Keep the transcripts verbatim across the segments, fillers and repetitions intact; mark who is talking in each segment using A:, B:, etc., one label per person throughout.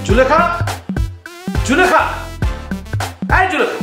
A: জুলেখা, জুলেখা, এই জুলেখা।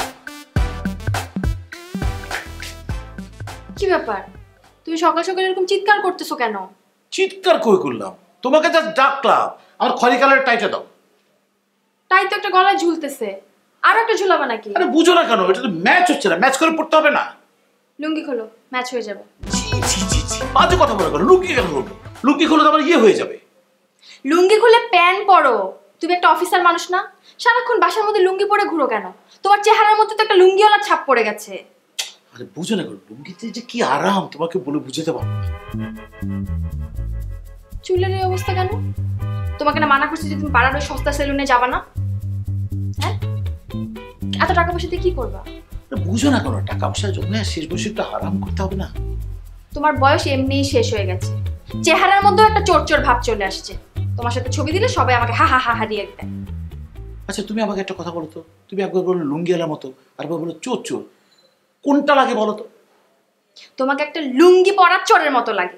B: কি ব্যাপার, তুমি সকাল সকাল এরকম চিৎকার করতেছো কেন?
A: চিৎকার কই করলাম? তোমাকে জাস্ট ডাকলাম। আমার খয়রি কালারের টাইটা দাও।
B: টাই তো একটা গলায় ঝুলতেছে, আর একটা ঝুলাবা নাকি?
A: আরে বুঝো না কেন? এটা তো ম্যাচ হচ্ছে না, ম্যাচ করে পড়তে হবে না।
B: লুঙ্গি খোলো, ম্যাচ হয়ে যাবে।
A: বাজে কথা বলা করো। লুঙ্গি কেন খুলবো? লুঙ্গি খুলে তো আমার ইয়ে হয়ে যাবে।
B: লুঙ্গি খুলে প্যান্ট পরো। তুমি একটা অফিসার মানুষ না? সারাক্ষণ বাসার মধ্যে লুঙ্গি পরে ঘুরো কেন? তোমার চেহারার মধ্যে তো একটা লুঙ্গিওয়ালা ছাপ পড়ে গেছে।
A: আরে বুঝো না কেন? লুঙ্গিতে যে কি আরাম তোমাকে বলে বুঝাতে পারবো না।
B: চুলের এই অবস্থা কেন? তোমাকে না মানা করছি যে তুমি পাড়ার ওই সস্তা সেলুনে যাবা না? হ্যাঁ, এত টাকা পয়সা দিয়ে কি করবা?
A: বুঝো না কেন? টাকা পয়সা জমে শেষ বয়সে একটু আরাম করতে হবে না?
B: তোমার বয়স এমনিই শেষ হয়ে গেছে, চেহারার মধ্যেও একটা চোর চোর ভাব চলে আসছে। তোমার সাথে ছবি দিলে সবাই আমাকে হা হা হা হা দিয়ে দেয়।
A: আচ্ছা তুমি আমাকে একটা কথা বলো তো, তুমি একবার বলো লুঙ্গিওয়ালার মতো, আর একবার বলো চোর চোর, কোনটা লাগে বলো তো?
B: তোমাকে একটা লুঙ্গি পরা চোরের মতো লাগে।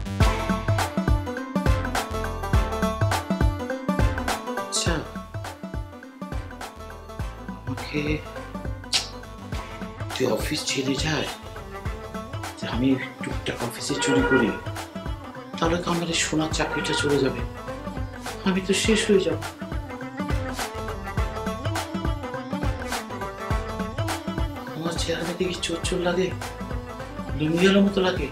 A: আচ্ছা আমাকে তুই অফিস ছেড়ে যায়, আমি টুকটাক অফিসে চুরি করি, তাহলে তো আমার এই সোনার চাকরিটা চলে যাবে, আমি তো শেষ হয়ে যাব। আমার চেহারা দেখে কি চোর চোর লাগে, লুঙ্গিওয়ালার মতো লাগে?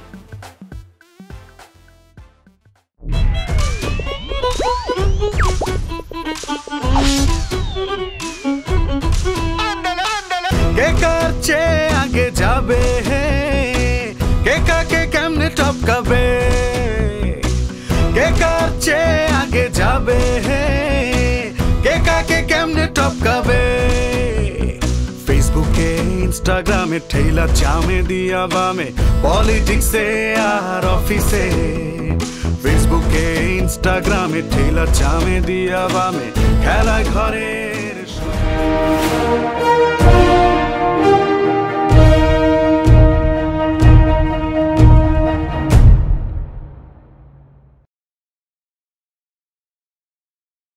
C: কে কার চেয়ে আগে যাবে, কে কাকে কেমনে টপকাবে, কে কার চেয়ে আগে যাবে, কে কাকে কেমনে টপকাবে। ফেসবুকে ইনস্টাগ্রামে ঠেলা জামে দিয়া বামে, পলিটিক্সে আর অফিসে। ফেসবুকে ইনস্টাগ্রামে ঠেলা জামে দিয়া বামে, খেলায় ঘরের